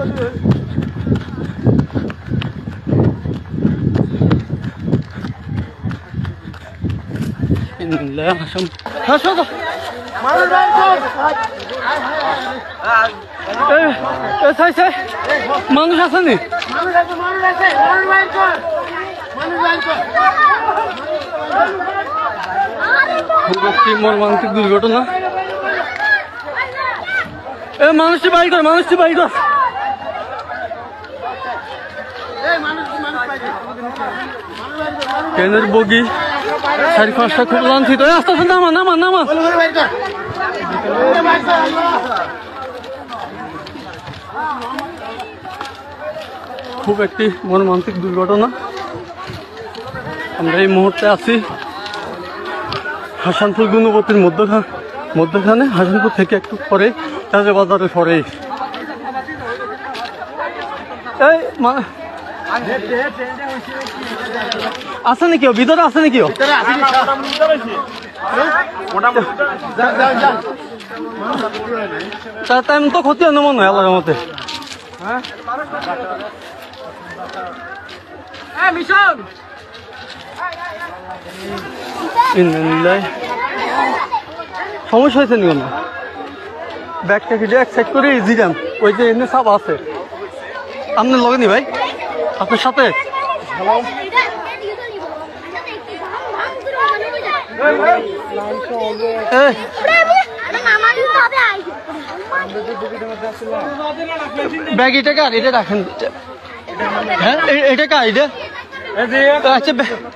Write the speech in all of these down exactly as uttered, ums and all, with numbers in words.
لا عشان هشوف ايه ايه ساي ساي মানুষ আছে নি মানুষ আছে মানুষ আছে মানুষ বাইর কর মানুষ বাইর কর খুব মর্মান্তিক দুর্ঘটনা এ মানুষটি বাইর কর মানুষটি বাইর কর এই মানুষ মানুষ বাইর কর কেনের বগি চারি পাঁচটা খুব লাঞ্ছিত আস্তে আস্তে নামা নামা নামা খুব একটি মর্মান্তিক দুর্ঘটনা আমরা এই মুহূর্তে আছি হাসানপুর গুণবতীর মধ্যখানে মধ্যখানে হাসানপুর থেকে একটু পরে রাজা বাজারের পরে এই আছে নাকি ভিতরে আছে নাকি তার টাইম তো ক্ষতি হয় না মনে হয় আল্লাহর মতে সমস্যা হয়েছে নি কোনো ব্যাগটা কি এক সাইড করে দিলাম ওই যে এমনি সাপ আছে আপনার লগে নি ভাই আপনার সাথে ব্যাগ এটা কার এটা রাখেন হ্যাঁ এটা কার এটা আচ্ছা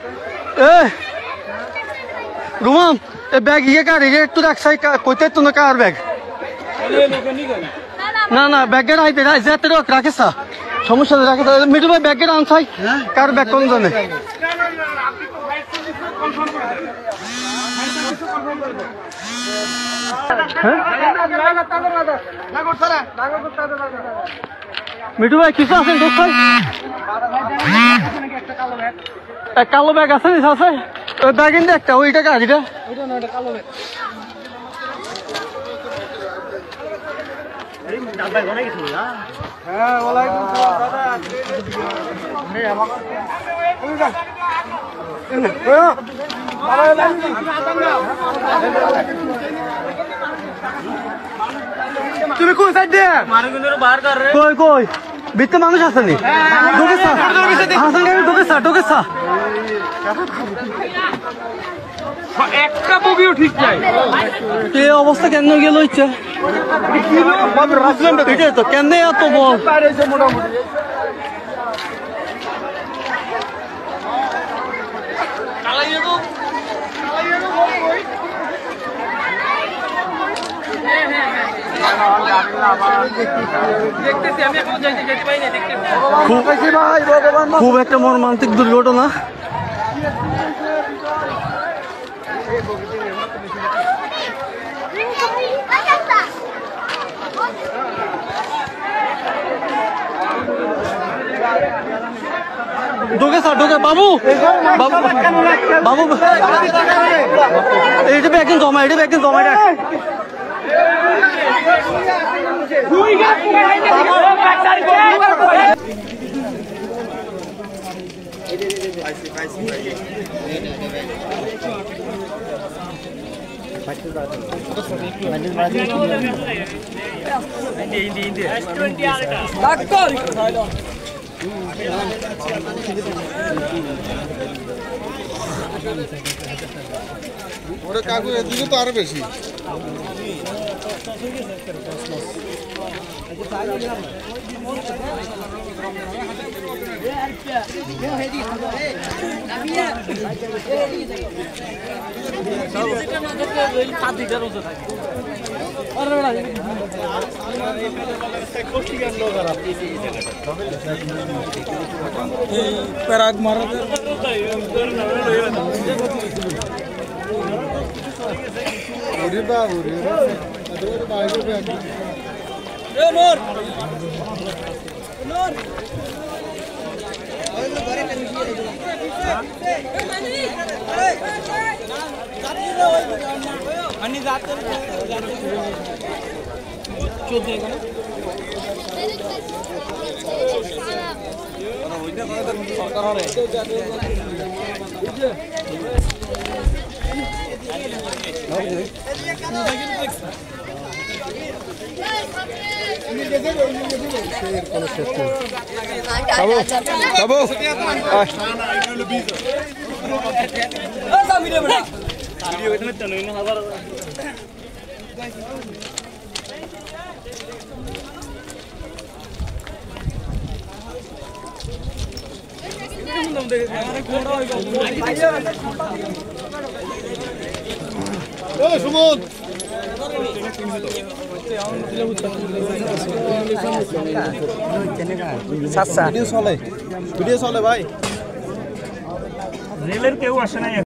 রুমাম এ ব্যাগ ইয়ে কার এটা একটু রাখছাই কইতে তো না কার ব্যাগ না না ব্যাগের আইতে যেতে রাখিস সমস্যা রাখে মিঠু ভাই ব্যাগের আনছাই কার ব্যাগ কোন জানে মিঠু ভাই কিছু আছেন দোস্ত ভাই কালো ব্যাগ আছে নি আছে ওই ব্যাগ ইন একটা ওইটা কার এটা হ্যাঁ ওয়ালাইকুম আসসালাম দাদা তুমি কোন সাইড দিয়ে কই কই ভিতরে মানুষ আছে নি একটা বগিও ঠিক নাই এই অবস্থা কেন গেল ইচ্ছা তো কেন এত বল মোটামুটি খুব একটা মর্মান্তিক দুর্ঘটনা ঢোকে স্যার ঢোকে বাবু বাবু বাবু এটা ব্যাগিন জমা এটা ব্যাগিন জমা এটা ওরে কাকু এদিকে তো আরো বেশি প্যারাগ মারা ওরে বাবু রে ওরে বাইরে ব্যাগ এ নূর নূর ওই ঘরে কেন গিয়ে এ মানি আরে যাত্রী রে ওই আনি যাত্রী সুমন ভিডিও চলে ভিডিও চলে ভাই রেলের কেউ আসে না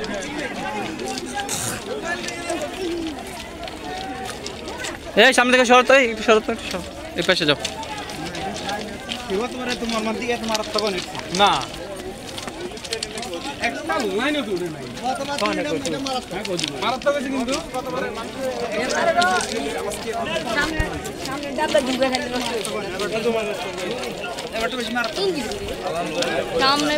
এই সামনে থেকে সরো তো একটু সরো তো একটু সরো এই পাশে যাও তোমার তোমার মান দিকে তোমার তখন না একটা নাই না দূরে নাই মারাত্মক আছে কিন্তু সামনে সামনে ডাবল দিবে খালি এবার তো বেশি মারাত্মক সামনে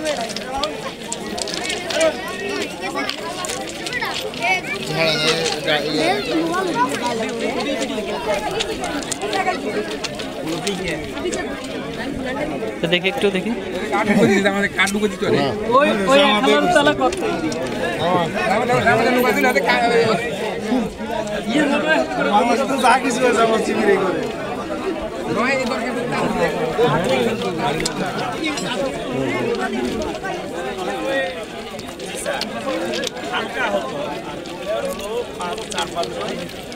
দেখি একটু দেখি হালকা হতো চার পাঁচ